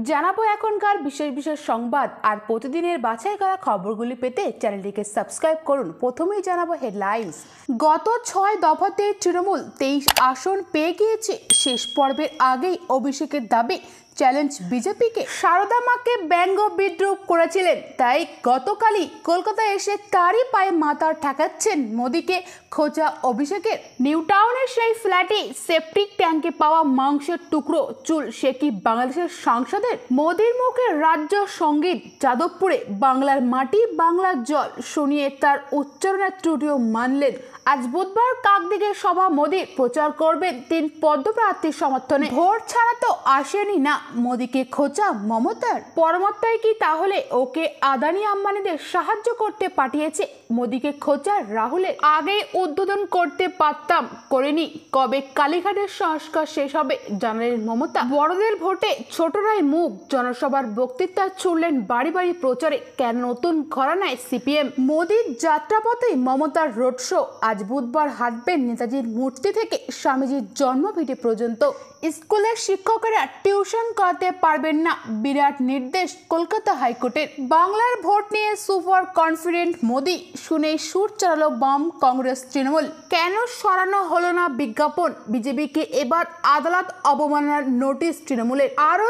জানাবো এখনকার বিশেষ বিশেষ সংবাদ আর প্রতিদিনের বাছাই করা খবরগুলি পেতে চ্যানেলটিকে সাবস্ক্রাইব করুন। প্রথমেই জানাবো হেডলাইন্স। গত 6 দফাতে তৃণমূল 23 আসন পেয়ে গিয়েছে। শেষ পর্বের আগেই অভিষেকের দাবি চ্যালেঞ্জ বিজেপিকে। সারদা মাকে ব্যঙ্গ বিদ্রুপ করেছিলেন, তাই গতকালই কলকাতায় এসে তারই পায়ে মাথা ঠেকাচ্ছেন মোদীকে খোঁজা অভিষেকের। নিউ টাউনের সেই ফ্ল্যাটে সেপটিক ট্যাঙ্কে পাওয়া মাংসের টুকরো, চুল, সে কি বাংলাদেশের সাংসদের? মোদীর মুখে রাজ্য সঙ্গীত, যাদবপুরে বাংলার মাটি বাংলার জল শুনিয়ে তার উচ্চারণের ত্রুটিও মানলেন। আজ বুধবার কাকদ্বীপে সভা মোদী প্রচার করবেন 3 পদ্মপ্রার্থীর সমর্থনে। ভোট ছাড়া তো আসেনি না মোদীকে খোঁচা মমতার। পরমাত্মায় কি তাহলে ওকে আদানি আম্বানিদের সাহায্য করতে পাঠিয়েছে? মোদীকে খোঁচা রাহুলের। আগে উদ্বোধন করতে পারতাম, করেনি। কবে কালীঘাটের সংস্কার শেষ হবে জানালেন মমতা। বড়দের ভোটে ছোটরাই মুখ, জনসভার বক্তৃতা ছুড়লেন বাড়ি বাড়ি প্রচারে। কেন নতুন ঘরানায় সিপিএম? মোদীর যাত্রাপথে মমতার রোড শো। আজ বুধবার হাঁটবেন নেতাজির মূর্তি থেকে স্বামীজির জন্মভিটে পর্যন্ত। স্কুলের শিক্ষকেরা টিউশন করাতে পারবেন না, বিরাট নির্দেশ কলকাতা হাইকোর্টের। বাংলার ভোট নিয়ে সুপার কনফিডেন্ট মোদী, শুনেই সুর চড়ালো বাম কংগ্রেস তৃণমূল। কেন সরানো হলো না বিজ্ঞাপন? বিজেপিকে এবার আদালত অবমাননার নোটিশ তৃণমূলের। আরও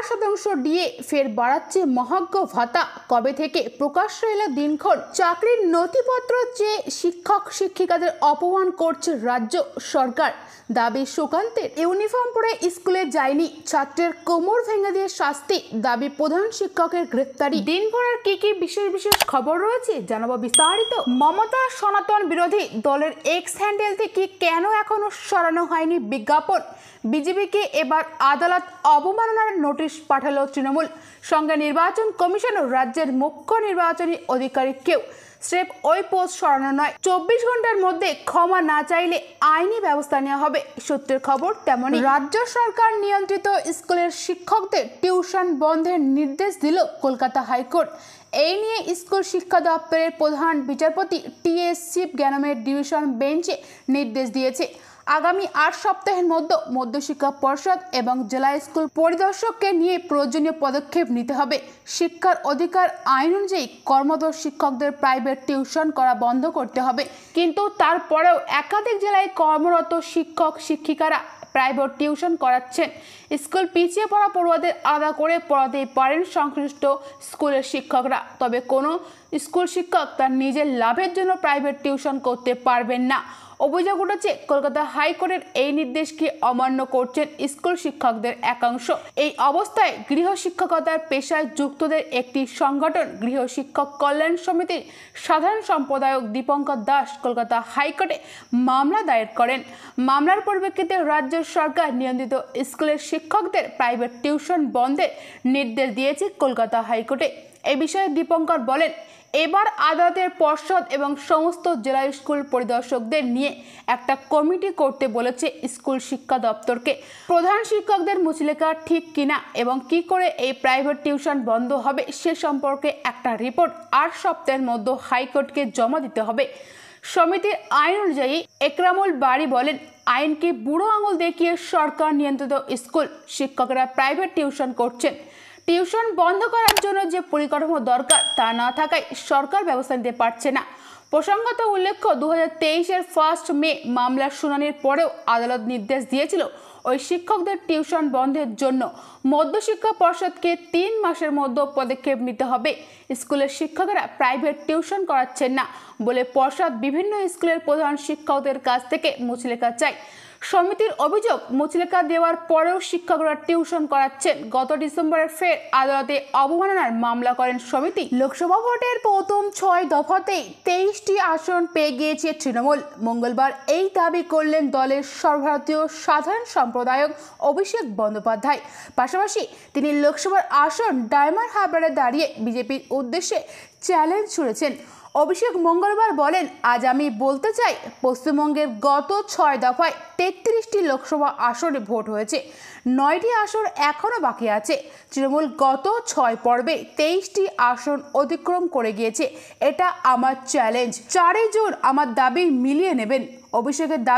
4% ডিএ, ফের বাড়াচ্ছে মহার্ঘ ভাতা। কবে থেকে প্রকাশ্য এলো দিনক্ষণ? চাকরির নথিপত্র চেয়ে শিক্ষক শিক্ষিকাদের অপমান করছে রাজ্য সরকার, দাবি সুকান্তের। ইউনিফর্ম পরে স্কুলে যায়নি, ছাত্রের কোমর ভেঙে দিয়ে শাস্তি, দাবি প্রধান শিক্ষকের গ্রেফতারি। দিনভরের কি কি বিশেষ বিশেষ খবর রয়েছে জানাবো বিস্তারিত। মমতা সনাতন বিরোধী দলের এক্স হ্যান্ডেল থেকে কেন এখনো সরানো হয়নি বিজ্ঞাপন? বিজেপিকে এবার আদালত অবমাননার নোটিশ পাঠালো তৃণমূল। সঙ্গে নির্বাচন কমিশন ও রাজ্যের মুখ্য নির্বাচনী আধিকারিককেও। স্রেফ ওই পোস্ট সরানো নয়, 24 ঘন্টার মধ্যে ক্ষমা না চাইলে আইনি ব্যবস্থা নেওয়া হবে। সূত্রের খবর তেমনি। রাজ্য সরকার নিয়ন্ত্রিত স্কুলের শিক্ষকদের টিউশন বন্ধের নির্দেশ দিল কলকাতা হাইকোর্ট। এই নিয়ে স্কুল শিক্ষা দপ্তরের প্রধান বিচারপতি টি.এস. শিবজ্ঞানমের ডিভিশন বেঞ্চে নির্দেশ দিয়েছে। আগামী 8 সপ্তাহের মধ্যে মধ্যশিক্ষা পর্ষদ এবং জেলা স্কুল পরিদর্শককে নিয়ে প্রয়োজনীয় পদক্ষেপ নিতে হবে। শিক্ষার অধিকার আইন অনুযায়ী কর্মরত শিক্ষকদের প্রাইভেট টিউশন করা বন্ধ করতে হবে, কিন্তু তারপরেও একাধিক জেলায় কর্মরত শিক্ষক শিক্ষিকারা প্রাইভেট টিউশন করাচ্ছেন। স্কুল পিছিয়ে পড়া পড়ুয়াদের আলাদা করে পড়াতেই পারেন সংশ্লিষ্ট স্কুলের শিক্ষকরা, তবে কোনো স্কুল শিক্ষক তার নিজের লাভের জন্য প্রাইভেট টিউশন করতে পারবেন না। অভিযোগ উঠেছে কলকাতা হাইকোর্টের এই নির্দেশকে অমান্য করছেন স্কুল শিক্ষকদের একাংশ। এই অবস্থায় গৃহ শিক্ষকতার পেশায় যুক্তদের একটি সংগঠন গৃহ শিক্ষক কল্যাণ সমিতির সাধারণ সম্পাদক দীপঙ্কর দাস কলকাতা হাইকোর্টে মামলা দায়ের করেন। মামলার পরিপ্রেক্ষিতে রাজ্য সরকার নিয়ন্ত্রিত স্কুলের শিক্ষকদের প্রাইভেট টিউশন বন্ধের নির্দেশ দিয়েছে কলকাতা হাইকোর্টে। এ বিষয়ে দীপঙ্কর বলেন, এবার আদালতের পর্ষদ এবং সমস্ত জেলা স্কুল পরিদর্শকদের নিয়ে একটা কমিটি করতে বলেছে স্কুল শিক্ষা দপ্তরকে। প্রধান শিক্ষকদের মুচলেখা ঠিক কিনা এবং কি করে এই প্রাইভেট টিউশন বন্ধ হবে সে সম্পর্কে একটা রিপোর্ট 8 সপ্তাহের মধ্যে হাইকোর্টকে জমা দিতে হবে। সমিতির আইন অনুযায়ী একরামুল বাড়ি বলেন, আইনকে বুড়ো আঙুল দেখিয়ে সরকার নিয়ন্ত্রিত স্কুল শিক্ষকরা প্রাইভেট টিউশন করছেন। টিউশন বন্ধ করার জন্য যে পরিকাঠামো দরকার তা না থাকায় সরকার ব্যবস্থা নিতে পারছে না। প্রসঙ্গত উল্লেখ্য, 2023-এর 1 মে মামলার শুনানির পরেও আদালত নির্দেশ দিয়েছিল ওই শিক্ষকদের টিউশন বন্ধের জন্য মধ্যশিক্ষা পর্ষদকে 3 মাসের মধ্যে পদক্ষেপ নিতে হবে। স্কুলের শিক্ষকেরা প্রাইভেট টিউশন করাচ্ছেন না বলে পর্ষদ বিভিন্ন স্কুলের প্রধান শিক্ষকদের কাছ থেকে মুচলেখা চায়। সমিতির অভিযোগ, মুচলেখা দেওয়ার পরেও শিক্ষকরা টিউশন করাচ্ছেন। গত ডিসেম্বরে ফের আদালতে অবমাননার মামলা করেন সমিতি। লোকসভা ভোটের প্রথম 6 দফাতেই 23টি আসন পেয়ে গিয়েছে তৃণমূল। মঙ্গলবার এই দাবি করলেন দলের সর্বভারতীয় সাধারণ সম্পাদক অভিষেক বন্দ্যোপাধ্যায়। পাশাপাশি তিনি লোকসভার আসন ডায়মন্ড হারবারে দাঁড়িয়ে বিজেপির উদ্দেশ্যে চ্যালেঞ্জ ছুড়েছেন। অভিষেক মঙ্গলবার বলেন, আজ আমি বলতে চাই, পশ্চিমবঙ্গের গত 6 দফায় 33টি লোকসভা আসনে ভোট হয়েছে, 9টি আসন এখনও বাকি আছে। তৃণমূল গত 6 পর্বে 23টি আসন অতিক্রম করে গিয়েছে। এটা আমার চ্যালেঞ্জ। 4 জুন আমার দাবি মিলিয়ে নেবেন। অভিষেকের দাবি,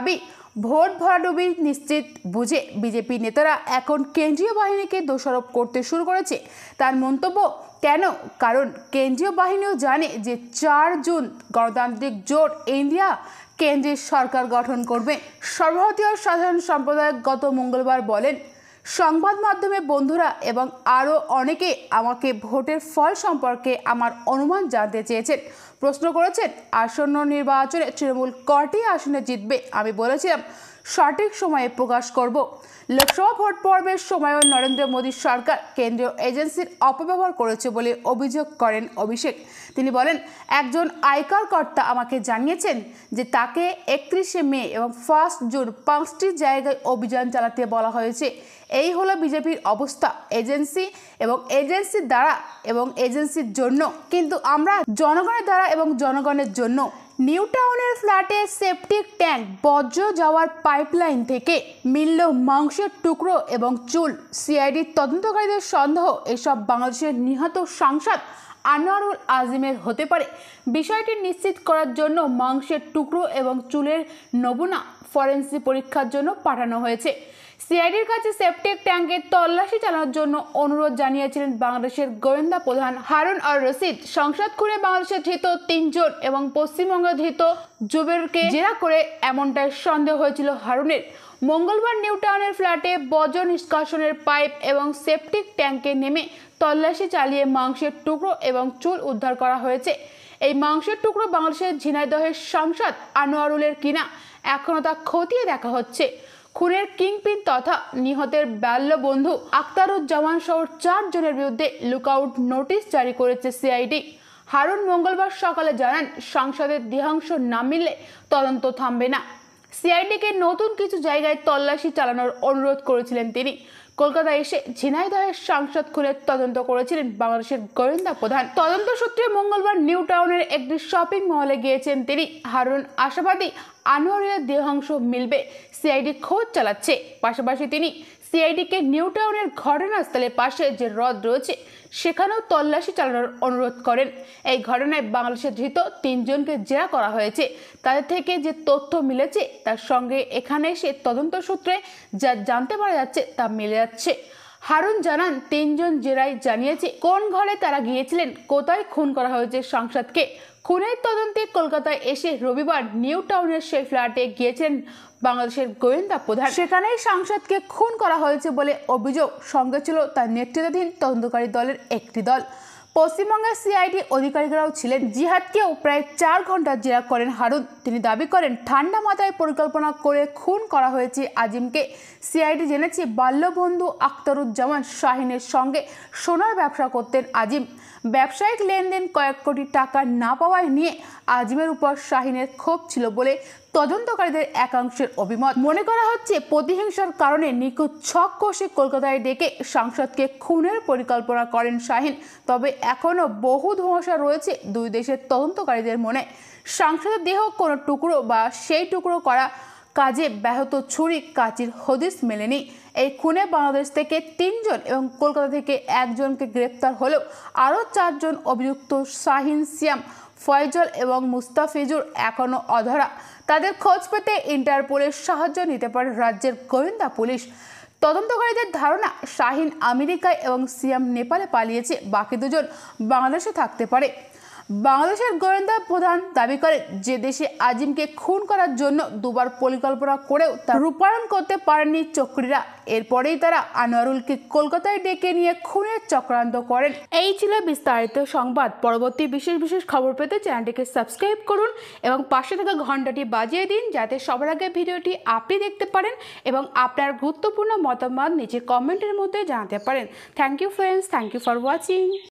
ভোট ভরাডুবি নিশ্চিত বুঝে বিজেপি নেতারা এখন কেন্দ্রীয় বাহিনীকে দোষারোপ করতে শুরু করেছে। তার মন্তব্য, কেন? কারণ কেন্দ্রীয় বাহিনীও জানে যে 4 জুন গণতান্ত্রিক জোট ইন্ডিয়া কেন্দ্রের সরকার গঠন করবে। সর্বভারতীয় সাধারণ সম্পাদক গত মঙ্গলবার বলেন, সংবাদ মাধ্যমে বন্ধুরা এবং আরও অনেকে আমাকে ভোটের ফল সম্পর্কে আমার অনুমান জানতে চেয়েছেন, প্রশ্ন করেছেন আসন্ন নির্বাচনে তৃণমূল কটি আসনে জিতবে। আমি বলেছিলাম সঠিক সময়ে প্রকাশ করব। লোকসভা ভোট পর্বের সময়ও নরেন্দ্র মোদী সরকার কেন্দ্রীয় এজেন্সির অপব্যবহার করেছে বলে অভিযোগ করেন অভিষেক। তিনি বলেন, একজন আয়কর কর্তা আমাকে জানিয়েছেন যে তাকে 31শে মে এবং 1 জুন 5টি জায়গায় অভিযান চালাতে বলা হয়েছে। এই হলো বিজেপির অবস্থা, এজেন্সি এবং এজেন্সির দ্বারা এবং এজেন্সির জন্য, কিন্তু আমরা জনগণের দ্বারা এবং জনগণের জন্য। নিউ টাউনের ফ্ল্যাটে সেপটিক ট্যাঙ্ক, বজ্র যাওয়ার পাইপলাইন থেকে মিলল মাংসের টুকরো এবং চুল। সিআইডির তদন্তকারীদের সন্দেহ এসব বাংলাদেশের নিহত সাংসদ আনোয়ারুল আজিমের হতে পারে। বিষয়টি নিশ্চিত করার জন্য মাংসের টুকরো এবং চুলের নমুনা ফরেন্সিক পরীক্ষার জন্য পাঠানো হয়েছে। সিআইডির কাছে সেপটিক ট্যাঙ্কের তল্লাশি চালানোর জন্য অনুরোধ জানিয়েছিলেন বাংলাদেশের গোয়েন্দা প্রধান হারুন আর রশিদ। সংসদ খুনে বাংলাদেশে ধৃত 3 জন এবং পশ্চিমবঙ্গে ধৃত জুবেরকে জেরা করে এমনটাই সন্দেহ হয়েছিল হারুনের। মঙ্গলবার নিউ টাউনের ফ্ল্যাটে বজ্র নিষ্কাশনের পাইপ এবং সেপটিক ট্যাঙ্কে নেমে তল্লাশি চালিয়ে মাংসের টুকরো এবং চুল উদ্ধার করা হয়েছে। এই মাংসের টুকরো বাংলাদেশের ঝিনাইদহের সাংসদ আনোয়ারুলের কিনা এখনও তা খতিয়ে দেখা হচ্ছে। খুনের কিংপিন তথা নিহতের বাল্য বন্ধু আখতারুজ্জামান সহ 4 জনের বিরুদ্ধে লুকআউট নোটিশ জারি করেছে সিআইডি। হারুন মঙ্গলবার সকালে জানান, সাংসদের দেহাংশ না মিললে তদন্ত থামবে না। সিআইডিকে নতুন কিছু জায়গায় তল্লাশি চালানোর অনুরোধ করেছিলেন তিনি। কলকাতায় এসে ঝিনাইদহের সাংসদ খুনের তদন্ত করেছিলেন বাংলাদেশের গোয়েন্দা প্রধান। তদন্ত সূত্রে মঙ্গলবার নিউ টাউনের একটি শপিং মলে গিয়েছেন তিনি। হারুন আশাবাদী আনোয়ারের দেহাংশ মিলবে, সিআইডি খোঁজ চালাচ্ছে। পাশাপাশি তিনি সিআইডিকে নিউ টাউনের ঘটনাস্থলের পাশে যে হ্রদ রয়েছে সেখানেও তল্লাশি চালানোর অনুরোধ করেন। এই ঘটনায় বাংলাদেশে ধৃত 3 জনকে জেরা করা হয়েছে। তাদের থেকে যে তথ্য মিলেছে তার সঙ্গে এখানে এসে তদন্ত সূত্রে যা জানতে পারা যাচ্ছে তা মিলে যাচ্ছে। হারুন জানান, 3 জন জেরায় জানিয়েছে কোন ঘরে তারা গিয়েছিলেন, কোথায় খুন করা হয়েছে সাংসদকে। খুনের তদন্তে কলকাতায় এসে রবিবার নিউ টাউনের সেই ফ্ল্যাটে গিয়েছেন বাংলাদেশের গোয়েন্দা প্রধান। সেখানেই সাংসদকে খুন করা হয়েছে বলে অভিযোগ। সঙ্গে ছিল তার নেতৃত্বাধীন তদন্তকারী দলের একটি দল। পশ্চিমবঙ্গের সিআইডি অধিকারীরাও ছিলেন। জিহাদকেও প্রায় 4 ঘন্টা জেরা করেন হারুন। তিনি দাবি করেন, ঠান্ডা মাথায় পরিকল্পনা করে খুন করা হয়েছে আজিমকে। সিআইডি জেনেছে বাল্যবন্ধু আখতারুজ্জামান শাহিনের সঙ্গে সোনার ব্যবসা করতেন আজিম। ব্যবসায়িক লেনদেন কয়েক কোটি টাকা না পাওয়ায় নিয়ে আজিমের উপর শাহিনের ক্ষোভ ছিল বলে তদন্তকারীদের একাংশের অভিমত। মনে করা হচ্ছে প্রতিহিংসার কারণে নিখুঁত ছক কষে কলকাতায় ডেকে সাংসদকে খুনের পরিকল্পনা করেন শাহিন। তবে এখনও বহু ধোঁয়াশা রয়েছে দুই দেশের তদন্তকারীদের মনে। সাংসদের দেহ কোনো টুকরো বা সেই টুকরো করা কাজে ব্যাহত ছুরি কাঁচির হদিস মেলেনি। এই খুনে বাংলাদেশ থেকে 3 জন এবং কলকাতা থেকে 1 জনকে গ্রেপ্তার হলেও আরও 4 জন অভিযুক্ত শাহিন, সিয়াম, ফয়জল এবং মুস্তাফিজুর এখনও অধরা। তাদের খোঁজ পেতে ইন্টারপোলের সাহায্য নিতে পারে রাজ্যের গোয়েন্দা পুলিশ। তদন্তকারীদের ধারণা, শাহিন আমেরিকায় এবং সিয়াম নেপালে পালিয়েছে, বাকি 2 জন বাংলাদেশে থাকতে পারে। বাংলাদেশের গোয়েন্দা প্রধান দাবি করে যে দেশে আজিমকে খুন করার জন্য 2 বার পরিকল্পনা করেও তা রূপায়ণ করতে পারেননি চক্রীরা। এরপরেই তারা আনোয়ারুলকে কলকাতায় ডেকে নিয়ে খুনের চক্রান্ত করেন। এই ছিল বিস্তারিত সংবাদ। পরবর্তী বিশেষ খবর পেতে চ্যানেলটিকে সাবস্ক্রাইব করুন এবং পাশে থাকা ঘন্টাটি বাজিয়ে দিন, যাতে সবার আগে ভিডিওটি আপনি দেখতে পারেন এবং আপনার গুরুত্বপূর্ণ মতামত নিচে কমেন্টের মধ্যে জানাতে পারেন। Thank you friends, thank you for watching.